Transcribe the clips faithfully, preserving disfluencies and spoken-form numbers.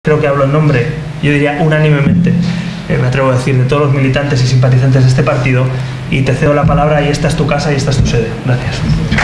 creo que hablo en nombre, yo diría unánimemente, eh, me atrevo a decir, de todos los militantes y simpatizantes de este partido, y te cedo la palabra y esta es tu casa y esta es tu sede. Gracias.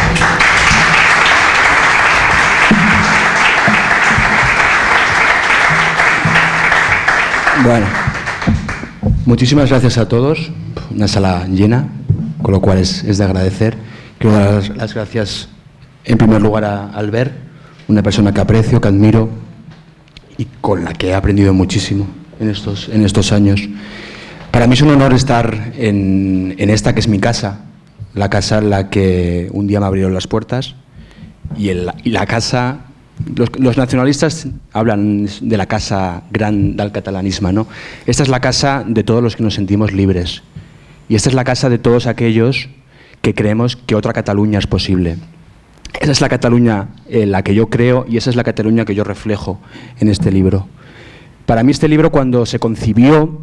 Bueno, muchísimas gracias a todos. Una sala llena, con lo cual es, es de agradecer. Quiero dar las, las gracias en primer lugar a Albert, una persona que aprecio, que admiro y con la que he aprendido muchísimo en estos, en estos años. Para mí es un honor estar en, en esta que es mi casa, la casa en la que un día me abrieron las puertas y, el, y la casa... Los, los nacionalistas hablan de la casa gran del catalanismo, ¿no? Esta es la casa de todos los que nos sentimos libres y esta es la casa de todos aquellos que creemos que otra Cataluña es posible. Esa es la Cataluña en la que yo creo y esa es la Cataluña que yo reflejo en este libro. Para mí este libro, cuando se concibió,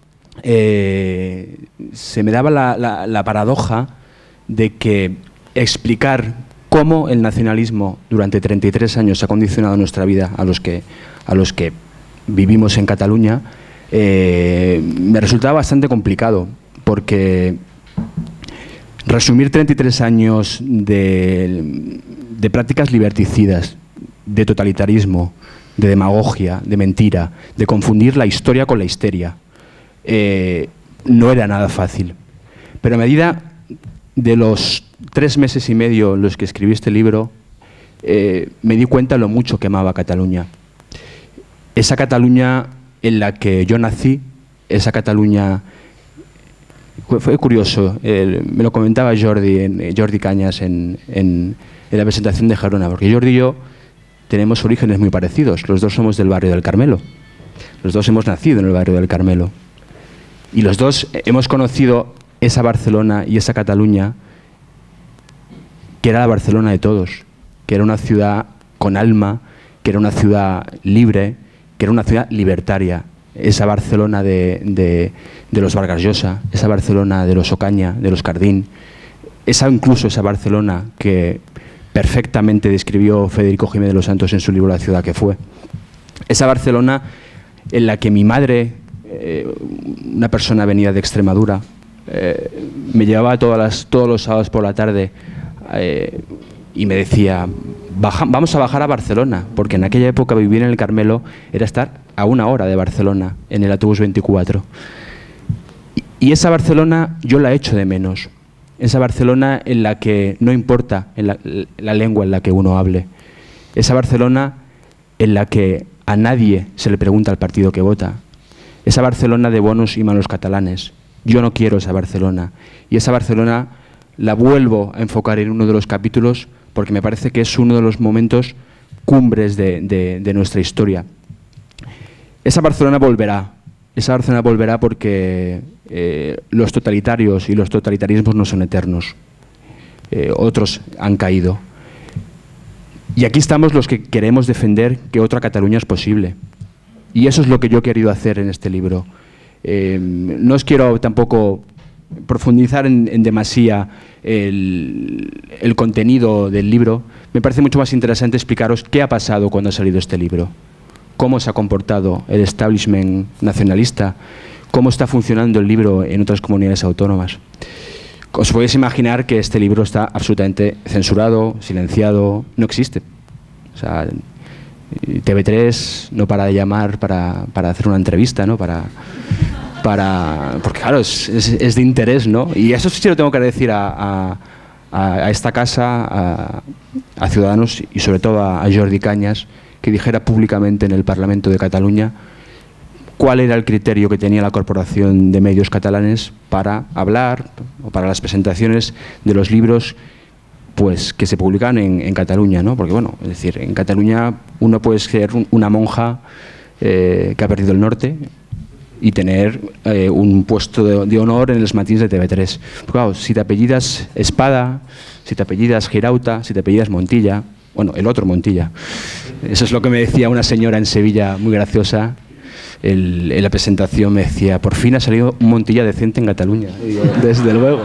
eh, se me daba la, la, la paradoja de que explicar cómo el nacionalismo durante treinta y tres años ha condicionado nuestra vida a los que, a los que vivimos en Cataluña, eh, me resultaba bastante complicado, porque resumir treinta y tres años de, de prácticas liberticidas, de totalitarismo, de demagogia, de mentira, de confundir la historia con la histeria, eh, no era nada fácil. Pero a medida de los tres meses y medio en los que escribí este libro, eh, me di cuenta lo mucho que amaba Cataluña. Esa Cataluña en la que yo nací, esa Cataluña... Fue curioso, eh, me lo comentaba Jordi, en, Jordi Cañas en, en, en la presentación de Gerona, porque Jordi y yo tenemos orígenes muy parecidos. Los dos somos del barrio del Carmelo. Los dos hemos nacido en el barrio del Carmelo. Y los dos hemos conocido esa Barcelona y esa Cataluña que era la Barcelona de todos, que era una ciudad con alma, que era una ciudad libre, que era una ciudad libertaria. Esa Barcelona de, de, de los Vargas Llosa, esa Barcelona de los Ocaña, de los Cardín, esa incluso esa Barcelona que perfectamente describió Federico Jiménez de los Santos en su libro La ciudad que fue. Esa Barcelona en la que mi madre, eh, una persona venida de Extremadura, eh, me llevaba todas las, todos los sábados por la tarde eh, y me decía, Baja, vamos a bajar a Barcelona, porque en aquella época vivir en el Carmelo era estar a una hora de Barcelona, en el autobús veinticuatro. Y, y esa Barcelona yo la echo de menos. Esa Barcelona en la que no importa en la, la lengua en la que uno hable. Esa Barcelona en la que a nadie se le pregunta al partido que vota. Esa Barcelona de bonos y malos catalanes. Yo no quiero esa Barcelona. Y esa Barcelona la vuelvo a enfocar en uno de los capítulos porque me parece que es uno de los momentos cumbres de, de, de nuestra historia. Esa Barcelona volverá. Esa Barcelona volverá porque eh, los totalitarios y los totalitarismos no son eternos. Eh, otros han caído. Y aquí estamos los que queremos defender que otra Cataluña es posible. Y eso es lo que yo he querido hacer en este libro. Eh, no os quiero tampoco profundizar en, en demasía el, el contenido del libro. Me parece mucho más interesante explicaros qué ha pasado cuando ha salido este libro, cómo se ha comportado el establishment nacionalista, cómo está funcionando el libro en otras comunidades autónomas. Os podéis imaginar que este libro está absolutamente censurado, silenciado, no existe. O sea, T V tres no para de llamar para, para hacer una entrevista, ¿no? Para, para, porque claro, es, es, es de interés, ¿no? Y eso sí lo tengo que decir a, a, a esta casa, a, a Ciudadanos y sobre todo a, a Jordi Cañas, que dijera públicamente en el Parlamento de Cataluña cuál era el criterio que tenía la Corporación de Medios Catalanes para hablar o para las presentaciones de los libros pues que se publican en, en Cataluña, ¿no? Porque bueno, es decir, en Cataluña uno puede ser un, una monja eh, que ha perdido el norte y tener eh, un puesto de, de honor en los matins de T V tres. Porque, claro, si te apellidas Espada, si te apellidas Girauta, si te apellidas Montilla, bueno, el otro Montilla. Eso es lo que me decía una señora en Sevilla, muy graciosa. El, en la presentación me decía, por fin ha salido un Montilla decente en Cataluña. Y yo, desde luego.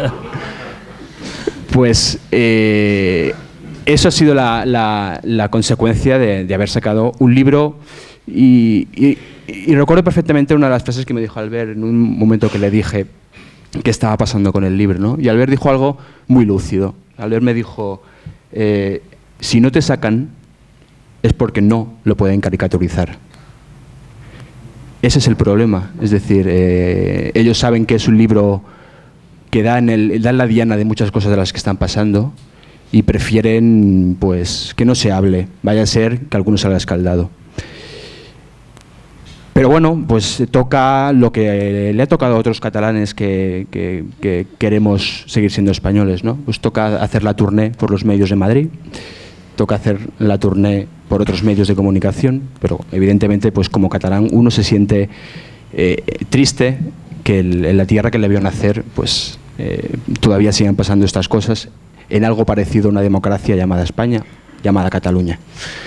Pues eh, eso ha sido la, la, la consecuencia de, de haber sacado un libro Y, y, y recuerdo perfectamente una de las frases que me dijo Albert en un momento que le dije qué estaba pasando con el libro, ¿no? Y Albert dijo algo muy lúcido. Albert me dijo, eh, si no te sacan es porque no lo pueden caricaturizar. Ese es el problema, es decir, eh, ellos saben que es un libro que da en, el, da en la diana de muchas cosas de las que están pasando y prefieren pues que no se hable, vaya a ser que alguno salga escaldado. Pero bueno, pues toca lo que le ha tocado a otros catalanes que, que, que queremos seguir siendo españoles, ¿no? Pues toca hacer la tournée por los medios de Madrid, toca hacer la tournée por otros medios de comunicación, pero evidentemente pues como catalán uno se siente eh, triste que el, en la tierra que le vio nacer pues eh, todavía sigan pasando estas cosas en algo parecido a una democracia llamada España, llamada Cataluña.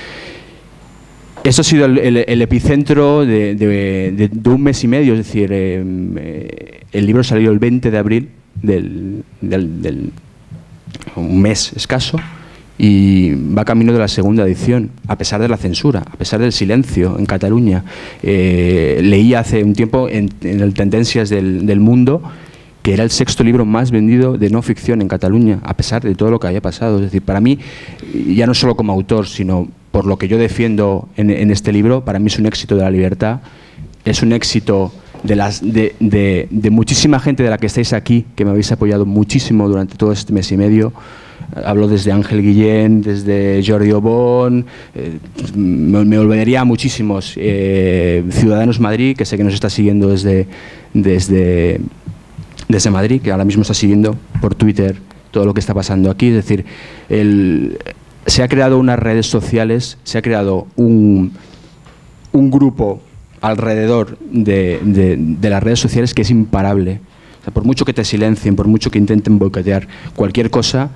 Eso ha sido el, el, el epicentro de, de, de, de un mes y medio, es decir, eh, eh, el libro salió el veinte de abril del, del, del un mes escaso, y va camino de la segunda edición, a pesar de la censura, a pesar del silencio en Cataluña. Eh, leía hace un tiempo en, en el Tendencias del, del Mundo que era el sexto libro más vendido de no ficción en Cataluña, a pesar de todo lo que haya pasado. Es decir, para mí, ya no solo como autor, sino por lo que yo defiendo en, en este libro, para mí es un éxito de la libertad, es un éxito de, las, de, de, de muchísima gente de la que estáis aquí, que me habéis apoyado muchísimo durante todo este mes y medio. Hablo desde Ángel Guillén, desde Jordi Obón, eh, me, me olvidaría a muchísimos. Eh, Ciudadanos Madrid, que sé que nos está siguiendo desde, desde, desde Madrid, que ahora mismo está siguiendo por Twitter todo lo que está pasando aquí. Es decir, el, se ha creado unas redes sociales, se ha creado un, un grupo alrededor de, de, de las redes sociales que es imparable. O sea, por mucho que te silencien, por mucho que intenten boicotear cualquier cosa,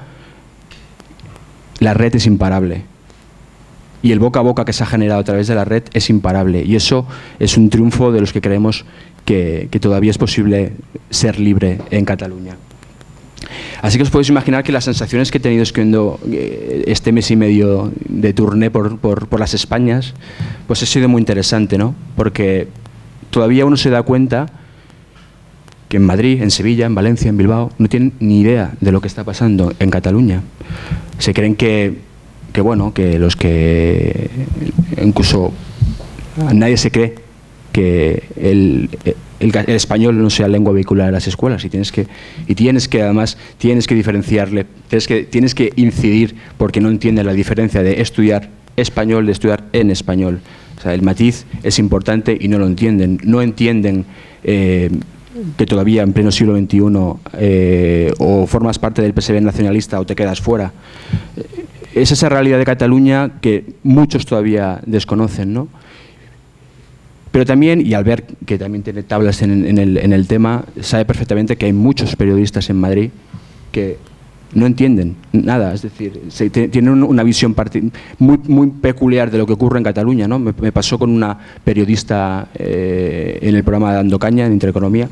la red es imparable. Y el boca a boca que se ha generado a través de la red es imparable. Y eso es un triunfo de los que creemos que, que todavía es posible ser libre en Cataluña. Así que os podéis imaginar que las sensaciones que he tenido escribiendo este mes y medio de tournée por, por, por las Españas, pues ha sido muy interesante, ¿no? Porque todavía uno se da cuenta que en Madrid, en Sevilla, en Valencia, en Bilbao, no tienen ni idea de lo que está pasando en Cataluña. Se creen que, que bueno, que los que incluso nadie se cree que el, el, el español no sea lengua vehicular en las escuelas, y tienes que, y tienes que además tienes que diferenciarle, tienes que, tienes que incidir, porque no entienden la diferencia de estudiar español de estudiar en español. O sea, el matiz es importante y no lo entienden. No entienden eh, que todavía en pleno siglo veintiuno eh, o formas parte del P S B nacionalista o te quedas fuera. Es esa realidad de Cataluña que muchos todavía desconocen, ¿no? Pero también, y Albert, que también tiene tablas en, en, el, en el tema, sabe perfectamente que hay muchos periodistas en Madrid que no entienden nada, es decir, se, tienen una visión muy, muy peculiar de lo que ocurre en Cataluña, ¿no? Me, me pasó con una periodista eh, en el programa de Dando Caña, en Intereconomía,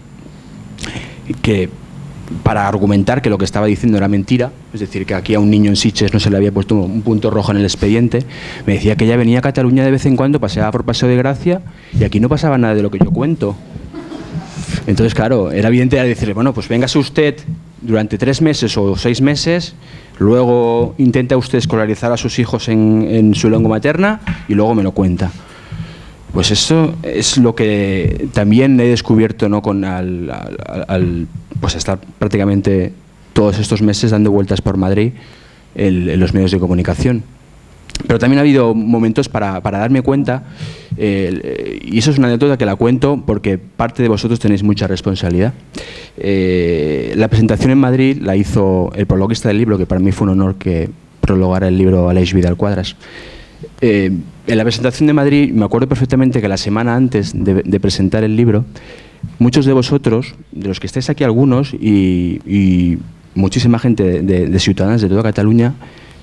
que para argumentar que lo que estaba diciendo era mentira, es decir, que aquí a un niño en Sitges no se le había puesto un punto rojo en el expediente, me decía que ella venía a Cataluña de vez en cuando, paseaba por Paseo de Gracia y aquí no pasaba nada de lo que yo cuento. Entonces, claro, era evidente decirle, bueno, pues véngase usted durante tres meses o seis meses, luego intenta usted escolarizar a sus hijos en, en su lengua materna y luego me lo cuenta. Pues eso es lo que también he descubierto, ¿no? Con al, al, al pues estar prácticamente todos estos meses dando vueltas por Madrid en, en los medios de comunicación. Pero también ha habido momentos para, para darme cuenta, eh, y eso es una anécdota que la cuento porque parte de vosotros tenéis mucha responsabilidad. Eh, la presentación en Madrid la hizo el prologuista del libro, que para mí fue un honor que prologara el libro Aleix Vidal Quadras. Eh, en la presentación de Madrid me acuerdo perfectamente que la semana antes de, de presentar el libro, muchos de vosotros, de los que estáis aquí algunos, y, y muchísima gente de, de, de ciudadanos de toda Cataluña,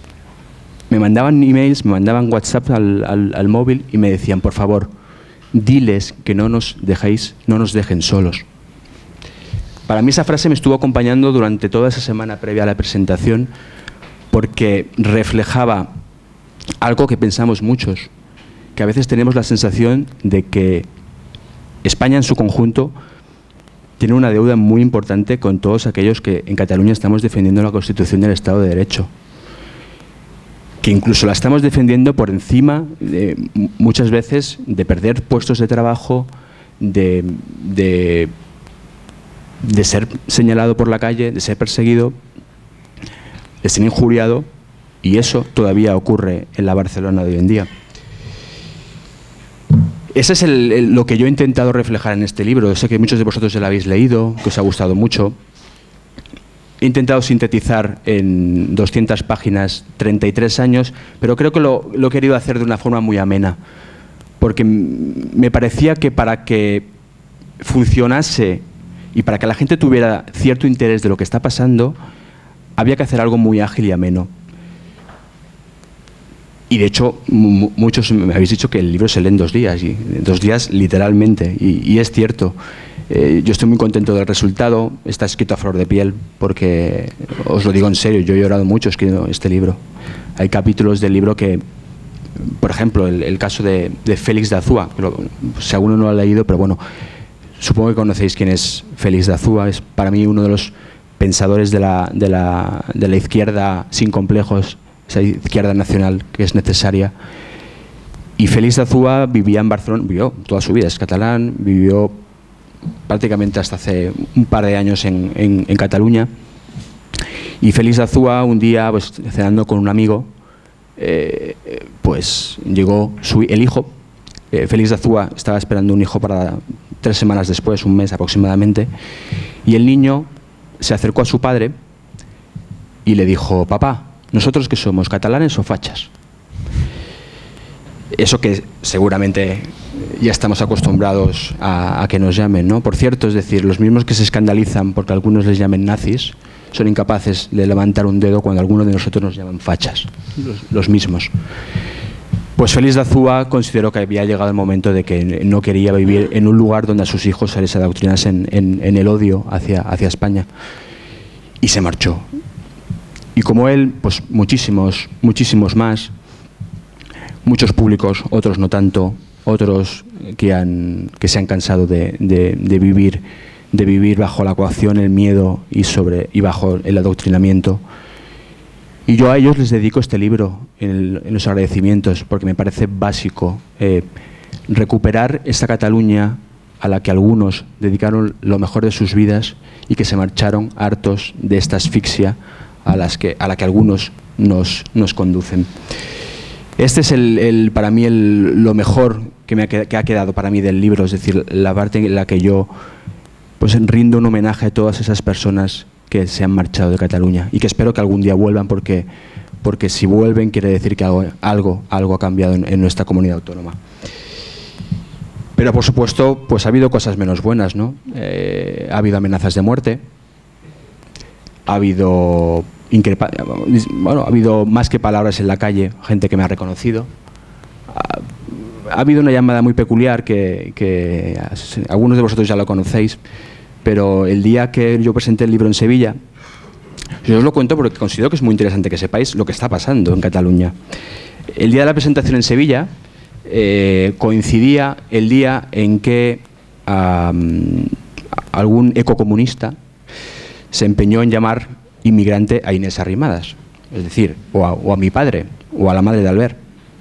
me mandaban emails, me mandaban WhatsApp al, al, al móvil y me decían, por favor, diles que no nos dejéis, no nos dejen solos. Para mí esa frase me estuvo acompañando durante toda esa semana previa a la presentación, porque reflejaba algo que pensamos muchos, que a veces tenemos la sensación de que España en su conjunto tiene una deuda muy importante con todos aquellos que en Cataluña estamos defendiendo la Constitución del Estado de Derecho. Que incluso la estamos defendiendo por encima, de, muchas veces, de perder puestos de trabajo, de, de, de ser señalado por la calle, de ser perseguido, de ser injuriado, y eso todavía ocurre en la Barcelona de hoy en día. Ese es el, el, lo que yo he intentado reflejar en este libro. Sé que muchos de vosotros ya lo habéis leído, que os ha gustado mucho. He intentado sintetizar en doscientas páginas treinta y tres años, pero creo que lo, lo he querido hacer de una forma muy amena, porque me parecía que para que funcionase y para que la gente tuviera cierto interés de lo que está pasando, había que hacer algo muy ágil y ameno. Y de hecho, muchos me habéis dicho que el libro se lee en dos días, y dos días literalmente, y, y es cierto. Eh, yo estoy muy contento del resultado, está escrito a flor de piel, porque, os lo digo en serio, yo he llorado mucho escribiendo este libro. Hay capítulos del libro que, por ejemplo, el, el caso de, de Félix de Azúa, que lo, si alguno no lo ha leído, pero bueno, supongo que conocéis quién es Félix de Azúa, es para mí uno de los pensadores de la, de la, de la izquierda sin complejos, esa izquierda nacional que es necesaria. Y Félix de Azúa vivía en Barcelona, vivió toda su vida, es catalán, vivió prácticamente hasta hace un par de años en, en, en Cataluña. Y Félix de Azúa, un día, pues, cenando con un amigo, eh, pues llegó su, el hijo. Eh, Félix de Azúa estaba esperando un hijo para tres semanas después, un mes aproximadamente, y el niño se acercó a su padre y le dijo: papá, ¿nosotros qué somos, catalanes o fachas? Eso que seguramente ya estamos acostumbrados a, a que nos llamen, ¿no? Por cierto, es decir, los mismos que se escandalizan porque algunos les llamen nazis son incapaces de levantar un dedo cuando algunos de nosotros nos llaman fachas, los, los mismos. Pues Félix de Azúa consideró que había llegado el momento de que no quería vivir en un lugar donde a sus hijos se les adoctrinasen en, en el odio hacia, hacia España, y se marchó. Y como él, pues muchísimos, muchísimos más, muchos públicos, otros no tanto, otros que, han, que se han cansado de, de, de, vivir, de vivir bajo la coacción, el miedo y, sobre, y bajo el adoctrinamiento. Y yo a ellos les dedico este libro en, el, en los agradecimientos, porque me parece básico eh, recuperar esta Cataluña a la que algunos dedicaron lo mejor de sus vidas y que se marcharon hartos de esta asfixia a, las que, a la que algunos nos, nos conducen. Este es el, el, para mí el, lo mejor que, me ha, que ha quedado para mí del libro, es decir, la parte en la que yo pues, rindo un homenaje a todas esas personas que se han marchado de Cataluña y que espero que algún día vuelvan, porque, porque si vuelven quiere decir que algo, algo, algo ha cambiado en, en nuestra comunidad autónoma. Pero por supuesto, pues ha habido cosas menos buenas, ¿no? Eh, ha habido amenazas de muerte, ha habido increpa bueno, ha habido más que palabras en la calle, gente que me ha reconocido. Ha, ha habido una llamada muy peculiar que, que algunos de vosotros ya lo conocéis, pero el día que yo presenté el libro en Sevilla, yo os lo cuento porque considero que es muy interesante que sepáis lo que está pasando en Cataluña. El día de la presentación en Sevilla eh, coincidía el día en que um, algún ecocomunista se empeñó en llamar inmigrante a Inés Arrimadas, es decir, o a, o a mi padre, o a la madre de Albert.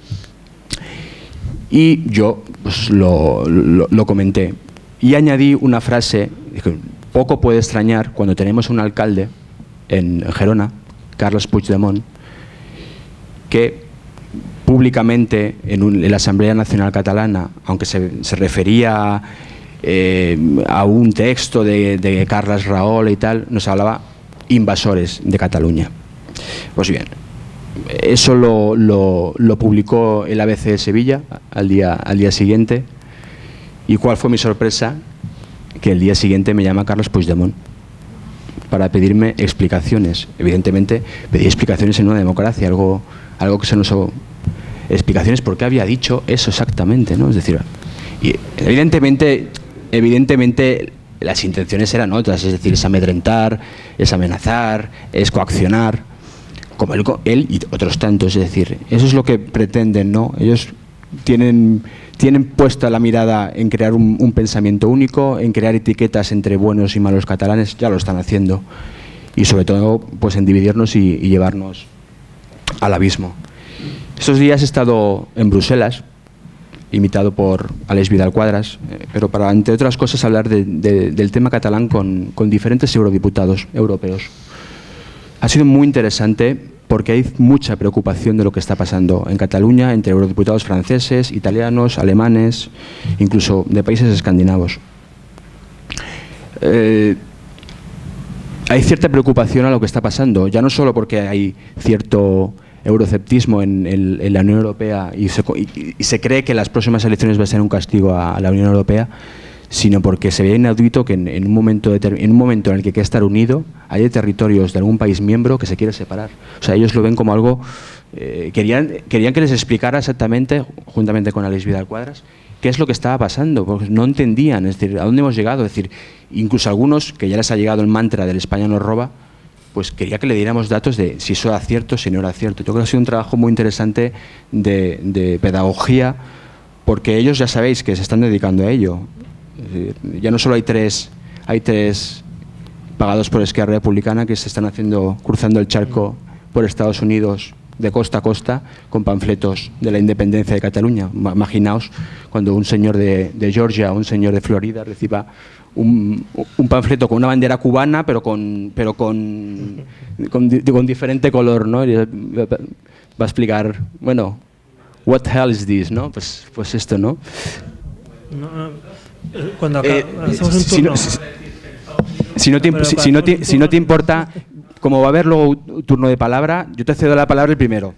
Y yo pues, lo, lo, lo comenté y añadí una frase que poco puede extrañar cuando tenemos un alcalde en Gerona, Carles Puigdemont, que públicamente en, un, en la Asamblea Nacional Catalana, aunque se, se refería eh, a un texto de, de Carles Rahola y tal, nos hablaba invasores de Cataluña. Pues bien, eso lo, lo, lo publicó el A B C de Sevilla al día, al día siguiente. ¿Y cuál fue mi sorpresa? Que el día siguiente me llama Carles Puigdemont para pedirme explicaciones. Evidentemente, pedir explicaciones en una democracia, algo, algo que se nos... Explicaciones por qué había dicho eso exactamente, ¿no? Es decir, y evidentemente, evidentemente las intenciones eran otras, es decir, es amedrentar, es amenazar, es coaccionar, como él, él y otros tantos, es decir, eso es lo que pretenden, ¿no? Ellos tienen, tienen puesta la mirada en crear un, un pensamiento único, en crear etiquetas entre buenos y malos catalanes, ya lo están haciendo. Y sobre todo pues en dividirnos y, y llevarnos al abismo. Estos días he estado en Bruselas, invitado por Aleix Vidal Quadras, eh, pero para, entre otras cosas, hablar de, de, del tema catalán con, con diferentes eurodiputados europeos. Ha sido muy interesante porque hay mucha preocupación de lo que está pasando en Cataluña entre eurodiputados franceses, italianos, alemanes, incluso de países escandinavos. Eh, hay cierta preocupación a lo que está pasando, ya no solo porque hay cierto euroceptismo en, en, en la Unión Europea y se, y, y se cree que las próximas elecciones va a ser un castigo a, a la Unión Europea, sino porque se ve inaudito que en, en, un momento en un momento en el que hay que estar unido, hay territorios de algún país miembro que se quiere separar. O sea, ellos lo ven como algo... Eh, querían, querían que les explicara exactamente, juntamente con Aleix Vidal Quadras, qué es lo que estaba pasando, porque no entendían, es decir, a dónde hemos llegado. Es decir, incluso algunos, que ya les ha llegado el mantra del España nos roba, pues quería que le diéramos datos de si eso era cierto, si no era cierto. Yo creo que ha sido un trabajo muy interesante de, de pedagogía, porque ellos ya sabéis que se están dedicando a ello. Ya no solo hay tres, hay tres pagados por Esquerra Republicana que se están haciendo, cruzando el charco por Estados Unidos de costa a costa con panfletos de la independencia de Cataluña. Imaginaos cuando un señor de, de Georgia o un señor de Florida reciba un, un panfleto con una bandera cubana pero con, pero con, con, con diferente color, ¿no? Y va a explicar, bueno, what hell is this, ¿no? Pues, pues esto, ¿no? No, no. Cuando acá, eh, hacemos un turno. Si, si, si, no te, si, si, no te, si no te importa, como va a haber luego un turno de palabra, yo te cedo la palabra el primero.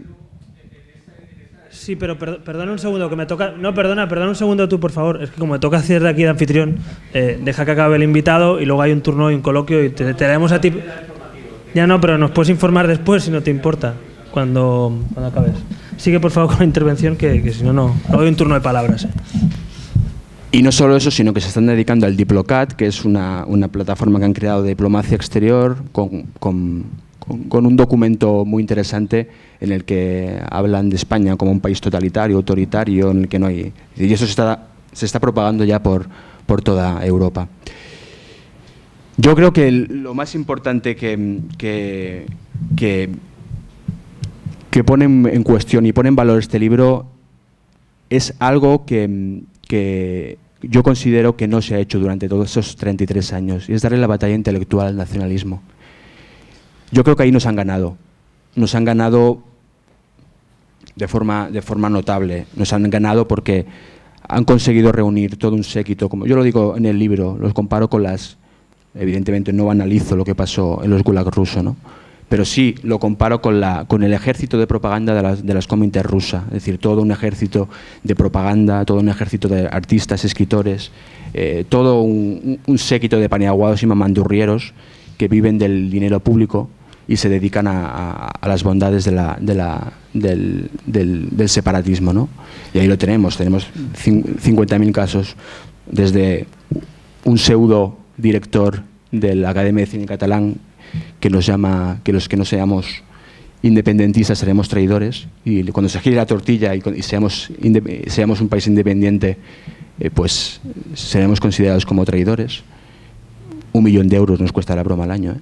Sí, pero per, perdona un segundo, que me toca... No, perdona, perdona un segundo tú, por favor. Es que como me toca hacer de aquí de anfitrión, eh, deja que acabe el invitado y luego hay un turno y un coloquio y te, te daremos a ti... Ya no, pero nos puedes informar después si no te importa, cuando, cuando acabes. Sigue, por favor, con la intervención, que, que si no, no... Luego hay un turno de palabras. Eh. Y no solo eso, sino que se están dedicando al Diplocat, que es una, una plataforma que han creado de diplomacia exterior, con, con, con, con un documento muy interesante en el que hablan de España como un país totalitario, autoritario, en el que no hay... Y eso se está, se está propagando ya por, por toda Europa. Yo creo que el, lo más importante que, que, que, que pone en cuestión y pone en valor este libro es algo que, que yo considero que no se ha hecho durante todos esos treinta y tres años, y es darle la batalla intelectual al nacionalismo. Yo creo que ahí nos han ganado. Nos han ganado de forma, de forma notable. Nos han ganado porque han conseguido reunir todo un séquito, como yo lo digo en el libro, los comparo con las... Evidentemente no analizo lo que pasó en los gulag rusos, ¿no? Pero sí lo comparo con, la, con el ejército de propaganda de las, de las Comintern rusas, es decir, todo un ejército de propaganda, todo un ejército de artistas, escritores, eh, todo un, un séquito de paniaguados y mamandurrieros que viven del dinero público y se dedican a, a, a las bondades de la, de la, del, del, del separatismo, ¿no? Y ahí lo tenemos, tenemos cincuenta mil casos, desde un pseudo director de la Academia de Cine Catalán que nos llama que los que no seamos independentistas seremos traidores, y cuando se gire la tortilla y, y seamos, seamos un país independiente, eh, pues seremos considerados como traidores. Un millón de euros nos cuesta la broma al año, ¿eh?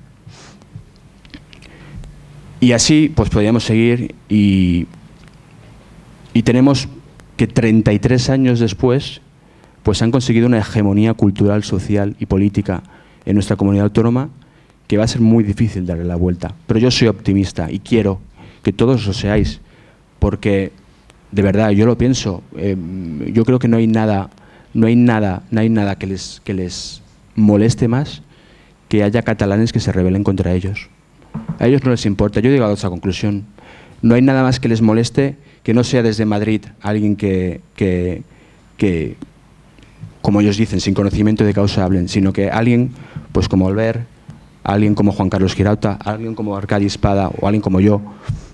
Y así pues podríamos seguir, y, y tenemos que treinta y tres años después pues han conseguido una hegemonía cultural, social y política en nuestra comunidad autónoma que va a ser muy difícil darle la vuelta. Pero yo soy optimista y quiero que todos lo seáis, porque de verdad yo lo pienso. Eh, yo creo que no hay nada, no hay nada, no hay nada que les, que les moleste más que haya catalanes que se rebelen contra ellos. A ellos no les importa. Yo he llegado a esa conclusión. No hay nada más que les moleste que no sea desde Madrid alguien que, que, que como ellos dicen, sin conocimiento de causa hablen, sino que alguien, pues como Albert, alguien como Juan Carlos Girauta, alguien como Arcadi Espada o alguien como yo,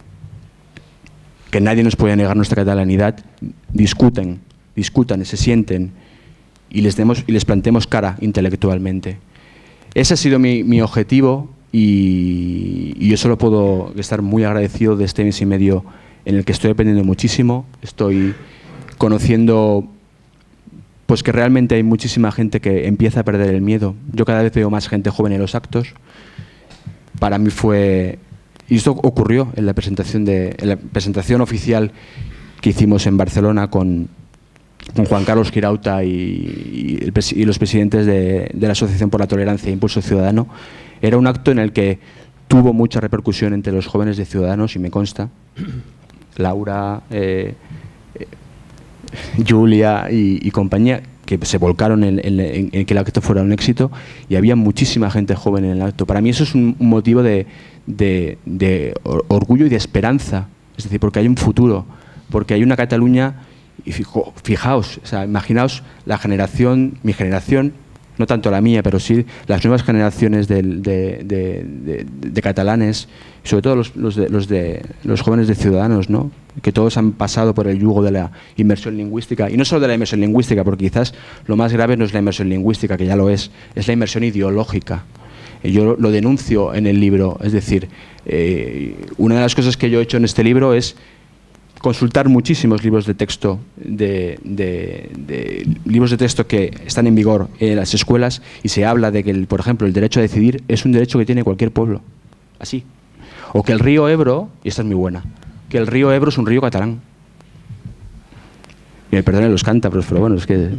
que nadie nos puede negar nuestra catalanidad, discuten, discutan, se sienten y les, demos, y les plantemos cara intelectualmente. Ese ha sido mi, mi objetivo, y, y yo solo puedo estar muy agradecido de este mes y medio en el que estoy aprendiendo muchísimo, estoy conociendo pues que realmente hay muchísima gente que empieza a perder el miedo. Yo cada vez veo más gente joven en los actos. Para mí fue... Y esto ocurrió en la presentación, de, en la presentación oficial que hicimos en Barcelona con, con Juan Carlos Girauta y, y, el, y los presidentes de, de la Asociación por la Tolerancia e Impulso Ciudadano. Era un acto en el que tuvo mucha repercusión entre los jóvenes de Ciudadanos, y me consta. Laura, eh, eh, Julia y, y compañía, que se volcaron en, en, en, en que el acto fuera un éxito, y había muchísima gente joven en el acto. Para mí eso es un, un motivo de, de, de orgullo y de esperanza, es decir, porque hay un futuro, porque hay una Cataluña, y fijo, fijaos, o sea, imaginaos la generación, mi generación, no tanto la mía, pero sí las nuevas generaciones de, de, de, de, de catalanes, sobre todo los, los, de, los, de, los jóvenes de Ciudadanos, ¿no? Que todos han pasado por el yugo de la inmersión lingüística, y no solo de la inmersión lingüística, porque quizás lo más grave no es la inmersión lingüística, que ya lo es, es la inmersión ideológica. Yo lo denuncio en el libro, es decir, eh, una de las cosas que yo he hecho en este libro es consultar muchísimos libros de texto, de, de, de libros de texto que están en vigor en las escuelas, y se habla de que, el, por ejemplo, el derecho a decidir es un derecho que tiene cualquier pueblo, así. O que el río Ebro, y esta es muy buena, que el río Ebro es un río catalán. Y me perdonen los cántabros, pero bueno, es que...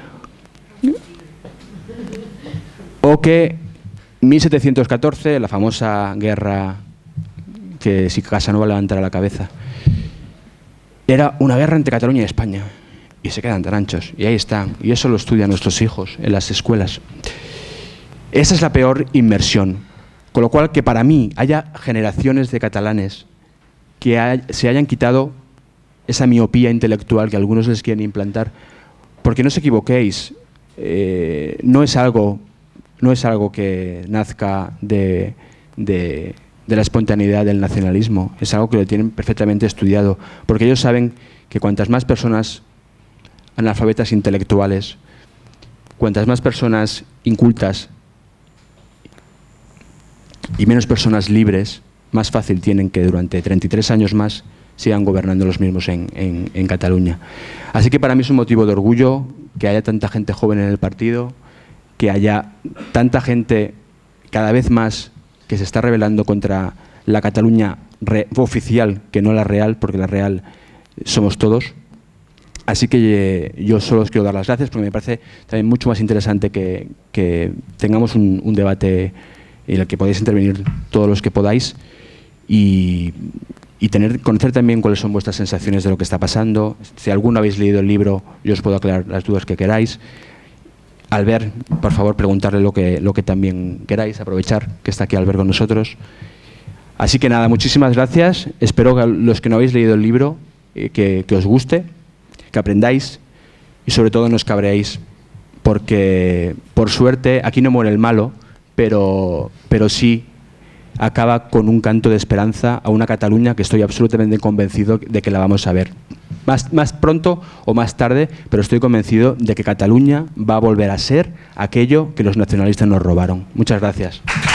O que mil setecientos catorce, la famosa guerra que si Casanova levantara la cabeza, era una guerra entre Cataluña y España, y se quedan tan anchos, y ahí están, y eso lo estudian nuestros hijos en las escuelas. Esa es la peor inmersión, con lo cual que para mí haya generaciones de catalanes que hay, se hayan quitado esa miopía intelectual que algunos les quieren implantar, porque no os equivoquéis, eh, no es algo, no es algo que nazca de... de de la espontaneidad del nacionalismo, es algo que lo tienen perfectamente estudiado, porque ellos saben que cuantas más personas analfabetas intelectuales, cuantas más personas incultas y menos personas libres, más fácil tienen que durante treinta y tres años más sigan gobernando los mismos en, en, en Cataluña. Así que para mí es un motivo de orgullo que haya tanta gente joven en el partido, que haya tanta gente cada vez más que se está rebelando contra la Cataluña re, oficial, que no la real, porque la real somos todos. Así que eh, yo solo os quiero dar las gracias, porque me parece también mucho más interesante que, que tengamos un, un debate en el que podáis intervenir todos los que podáis, y, y tener, conocer también cuáles son vuestras sensaciones de lo que está pasando. Si alguno habéis leído el libro, yo os puedo aclarar las dudas que queráis. Albert, por favor, preguntarle lo que, lo que también queráis, aprovechar que está aquí Albert con nosotros. Así que nada, muchísimas gracias. Espero que los que no habéis leído el libro, eh, que, que os guste, que aprendáis, y sobre todo no os cabreéis, porque por suerte aquí no muere el malo, pero, pero sí acaba con un canto de esperanza a una Cataluña que estoy absolutamente convencido de que la vamos a ver. Más, más pronto o más tarde, pero estoy convencido de que Cataluña va a volver a ser aquello que los nacionalistas nos robaron. Muchas gracias.